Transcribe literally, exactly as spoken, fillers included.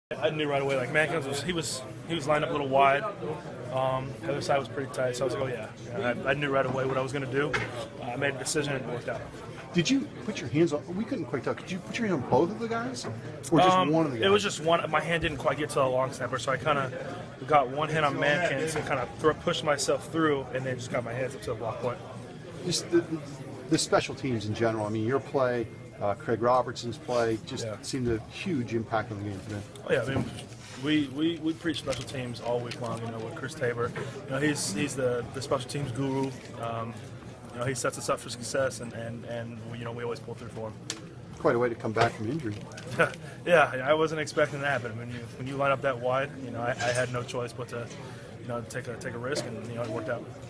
I knew right away, like Mankins was he was he was lined up a little wide. Um, the other side was pretty tight, so I was like, oh yeah. yeah I, I knew right away what I was going to do. Uh, I made a decision and it worked out. Did you put your hands on? We couldn't quite tell. Could you put your hand on both of the guys, or just um, one of the guys? It was just one. My hand didn't quite get to the long snapper, so I kind of got one hand on Mankins and kind of pushed myself through, and then just got my hands up to the block point. Just the, the special teams in general. I mean, your play, uh, Craig Robertson's play, just yeah. seemed a huge impact on the game today. Oh yeah, I mean. We, we, we preach special teams all week long, you know, with Chris Tabor. You know, he's he's the, the special teams guru. Um, you know, he sets us up for success, and, and, and you know, we always pull through for him. Quite a way to come back from injury. Yeah, I wasn't expecting that, but when you when you line up that wide, you know, I, I had no choice but to, you know, take a take a risk, and you know, it worked out.